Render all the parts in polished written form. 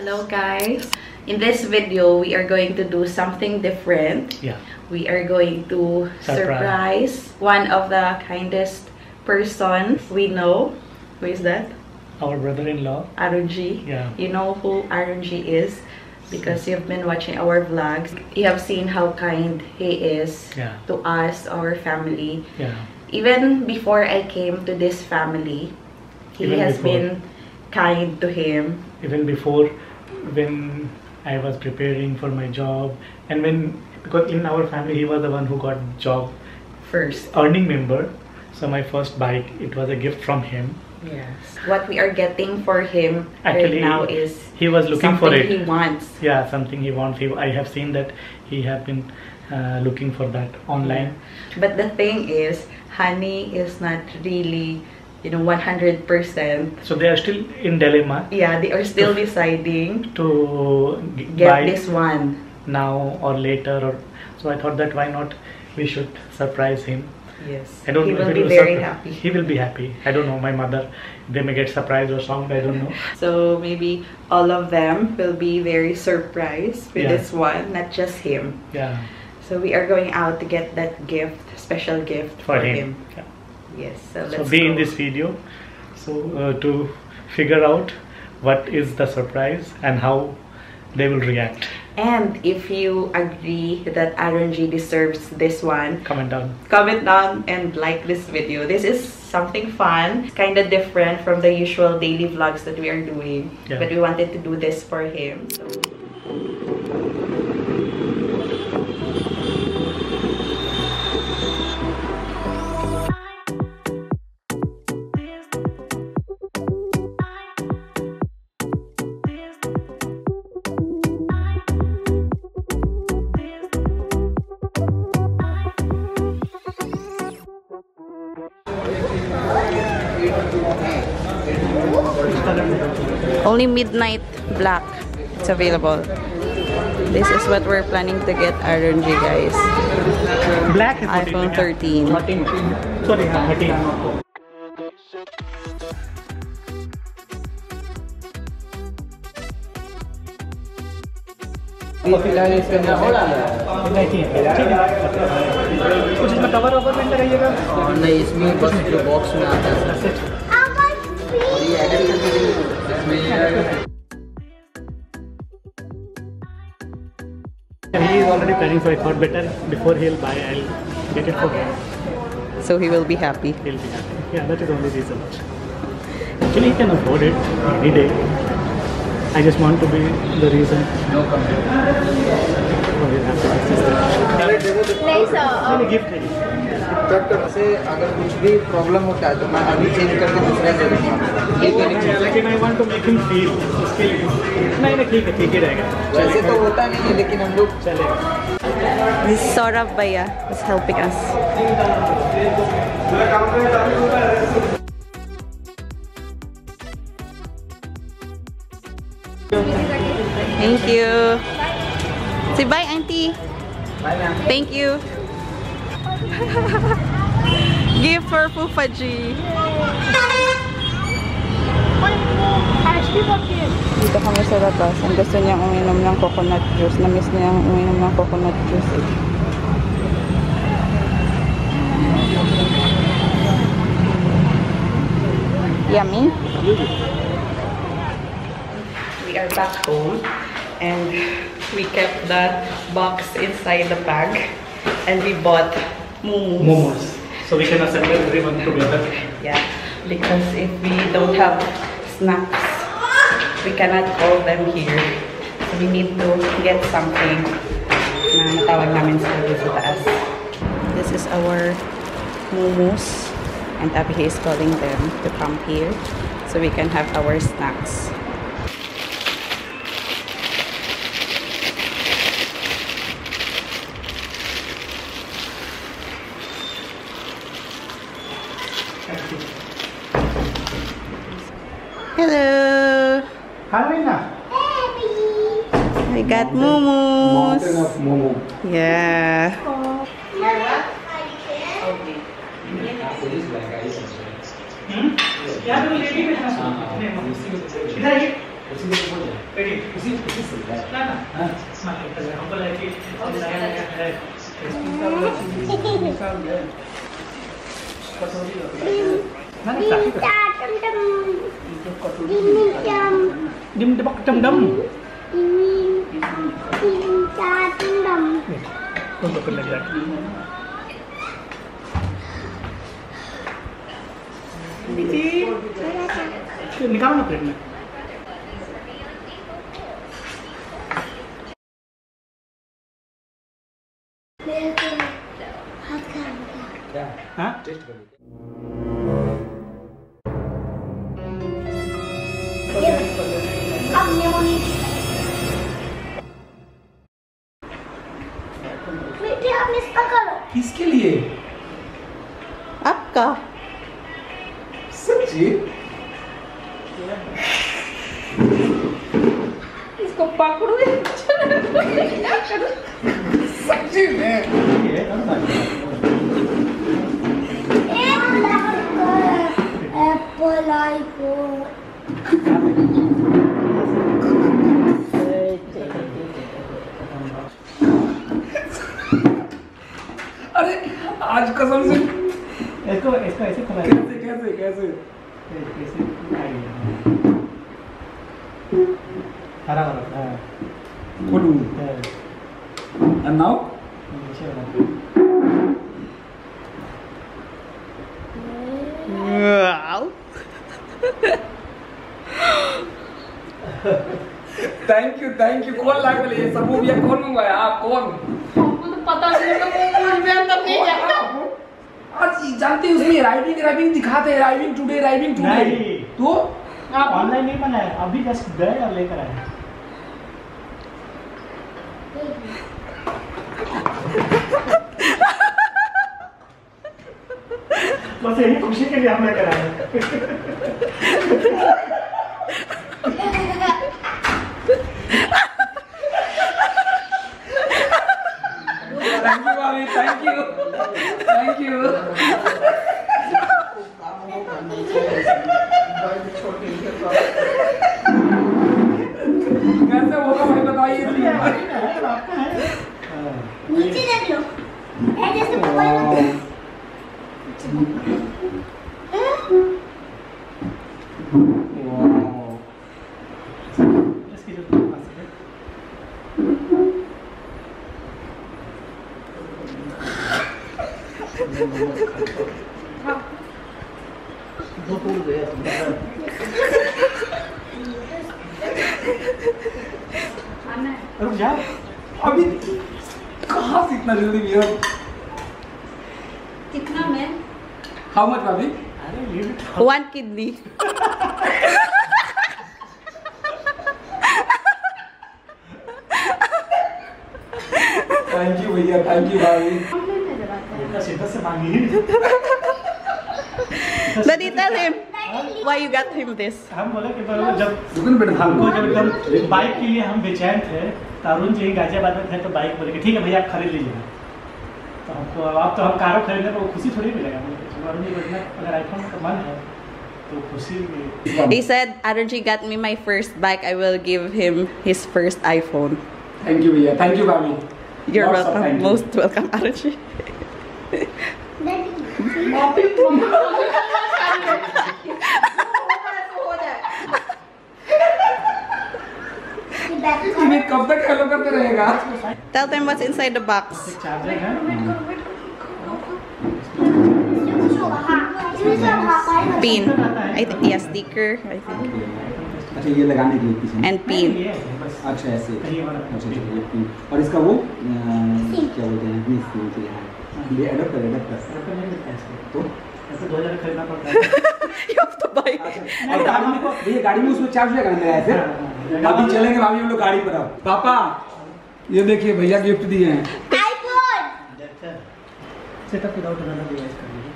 Hello guys! In this video, we are going to do something different. Yeah. We are going to surprise one of the kindest person we know. Who is that? Our brother-in-law. Arunji. Yeah. You know who Arunji is because you've been watching our vlogs. You have seen how kind he is to us, our family. Yeah. Even before I came to this family, he has been kind to him. Even before, when I was preparing for my job, and because in our family he was the one who got job First. earning member. So my first bike, it was a gift from him. Yes. What we are getting for him Actually, right now is he was looking for it. Something he wants. Yeah, something he wants. I have seen that he have been looking for that online. But the thing is, Honey is not really, 100%. So they are still in dilemma. Yeah, they are still deciding to get buy this one now or later. So I thought that why not we should surprise him. Yes. I don't he know will if be it will very happy. He will be happy. I don't know. My mother, they may get surprised or something. I don't know. So maybe all of them will be very surprised with this one, not just him. Yeah. So we are going out to get that gift, special gift for him. Yeah. Yes. So let's So be go. in this video. So to figure out what is the surprise and how they will react. And if you agree that Arunji deserves this one, Comment down. comment down and like this video. This is something fun, kind of different from the usual daily vlogs that we are doing. Yeah. But we wanted to do this for him. So. Only midnight black. It's available. This is what we're planning to get Arunji, guys. Black is iPhone 13. 13. Sorry, 13. फिलहाल इसके अंदर कुछ इसमें cover ववर में लगाइएगा नहीं, इसमें बस जो बॉक्स में आता है और ये एडिट करके इसमें he is already planning, so I thought better before he'll buy, I'll get it for him. So he will be happy. He'll be happy. Yeah, that is the only reason. Actually, he can afford it any day. I just want to be the reason. No comment for his happiness. नहीं Any gift है. से अगर कुछ भी problem होता है तो मैं अभी चेंज करके दूसरा दे दूँगा। लेकिन I want to make him feel उसके लिए नहीं ठीक ही रहेगा. वैसे तो होता नहीं है लेकिन हम लोग चलेगा. This is Saurabh Bhaiya is helping us. Thank you. Say bye, Auntie. Thank you. Gift for Fufaji. Dito kami sa labas. Ang gusto niyang uminom ng coconut juice. Na-miss niyang uminom ng coconut juice. Yummy. We are back home and we kept the box inside the bag and we bought Momos. So we can assemble everyone together. Yeah, because if we don't have snacks, we cannot call them here. So we need to get something na natawag namin sila dito sa taas. This is our momos and Abby is calling them to come here so we can have our snacks. Hello! Hi, Rina. We got momos. mountain of momo. Yeah. क्या तो lady में था इधर आइए उसी में बोल जाए उसी से ना हमको लगा कि नया है डिम डबक डम डम untuk kendaraan. Ini kamu ngapain? Hah? किसके लिए? आपका। सच्ची? इसको पकड़ो सच्ची में? Apple iPhone. अरे आज कसम से इसको ऐसे खोला कैसे हरा खोलूं and now Wow. Thank you कौन लाके लिए सब मूवी कौन मंगवाया आप कौन? हमको तो पता नहीं तो मैं तब नहीं जानता। आज जानते हैं उसमें राइविंग दिखाते हैं राइविंग टुडे नहीं। तो ऑनलाइन नहीं बनाया अभी जस्ट गए और लेकर आए बस यही खुशी के लिए हमने कराया थैंक यू भाभी थैंक यू कैसे होगा भाई बताइए नीचे देख लो जैसे मोबाइल रुक जा अभी कहाँ से इतना जल्दी भैया कितना में? हाउ मच भाभी? अरे ये 1 kidney. थैंक यू भैया थैंक यू भाभी सीधा से मांगी Daddy, tell him why you got him this. हम बोले कि बराबर जब दुकान पे हमको जब एकदम बाइक के लिए हम बेचैन थे तरुण जी गाजियाबाद में थे तो बाइक बोले कि ठीक है भैया आप खरीद लीजिए तो हमको अब तो हम कारों खरीदने तो खुशी थोड़ी मिलेगा अरुण जी अगर आईफोन का मन है तो खुशी He said, Arunji got me my first bike. I will give him his first iPhone. Thank you भैया थैंक यू भाभी You're Lots of welcome. thank you. Most welcome, Arunji. तुम्हें कब तक हेलो करते रहेगा Tell them what's inside the box. Charger है Pin. I think, yeah, sticker. I think. अच्छा ये लगाने के लिए पीछे And pin. अच्छा ऐसे अच्छा ये पिन और इसका वो क्या बोलते हैं ये एडाप्टर तो ऐसे 2000 खरीदना पड़ता है You have to buy. और गाड़ी में उसमें चार्ज लगाना है ऐसे अभी चलेंगे भाभी हम लोग गाड़ी पर अब पापा ये देखिए भैया गिफ्ट दिए हैं iPhone setup without another device कर लीजिए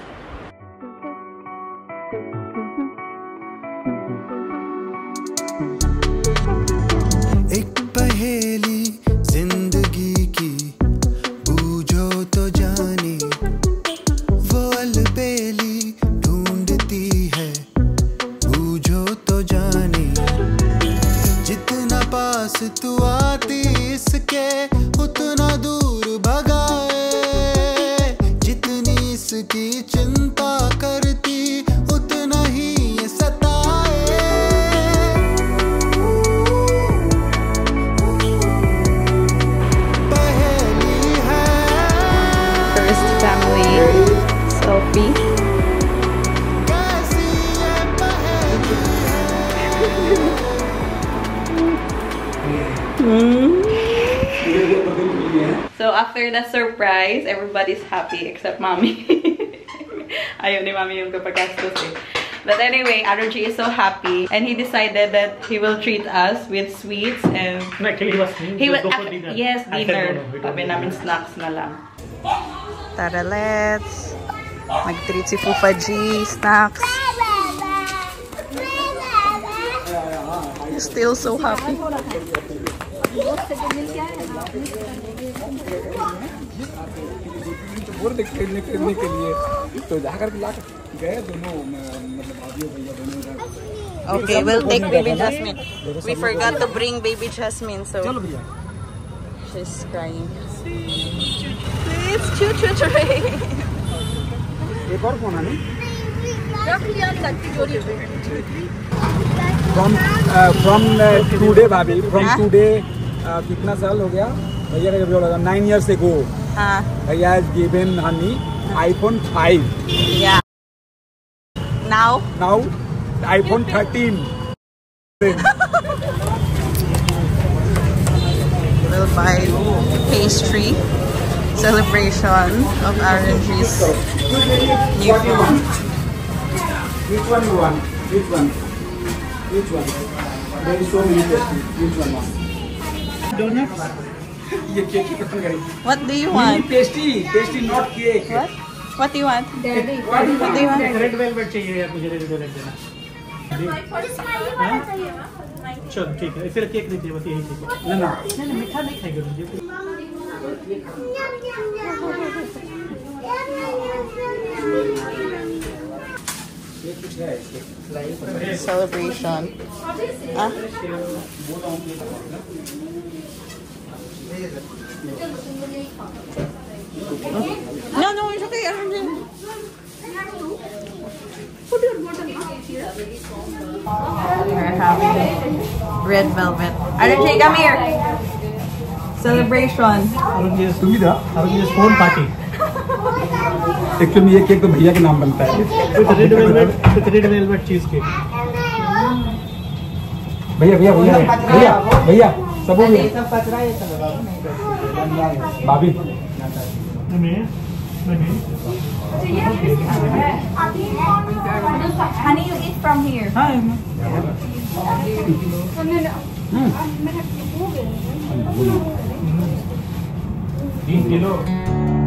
एक पहेली जिंदगी की बूझो तो जाने वो अलबेली ढूंढती है बूझो तो जाने पास तू आती इसके उतना दूर भगाए, जितनी इसकी चिंता करती उतना ही ये सताए। पहेली है First family selfie. कैसी ये पहेली So after the surprise, everybody's happy except mommy. Ayaw ni mommy yung kapagastos eh. But anyway, Aruji is so happy and he decided that he will treat us with sweets and Actually, he was saying he we'll will go for dinner. yes, I said, dinner. no, we don't Sabi need namin dinner. snacks na lang. Tara, let's mag-treat si Fufa G. Snacks. He's still so happy. खरीदने के लिए तो जाकर ला गए दोनों, मतलब भाभी और भैया दोनों इधर। Okay, we'll take baby Jasmine. We forgot to bring baby Jasmine, so चलो भैया। she's crying. It's choo-choo train. एक और फोन है ना? From today भाभी, from today कितना साल हो गया? भैया का जब लगा 9 years ago, भैया has given honey iPhone 5. Yeah. Now, Now iPhone 13. we'll buy pastry celebration of RNG's new phone. Which one you want? Which one? Which one? There is so many pastries. Which one? Donuts? ये cake की पसंद करेंगे। What do you want? Pastry, not cake. What? What do you want? Daddy. What do you want? Red velvet चाहिए यार, मुझे red velvet देना। चल ठीक है, इसे केक नहीं चाहिए, बस यही चाहिए। ना ना नहीं मीठा नहीं खाएगा मुझे। ये कुछ है इसके। Celebration. Ah? No, it's okay. We're having red velvet. RJ, come here. Celebration. तुम इधर फोन पार्टी एक्चुअली ये केक तो भैया के नाम बनता है। Red velvet cheese cake. भैया भैया भैया भैया भैया सब हो गया। भाभी Honey, you eat from here. $3 kilo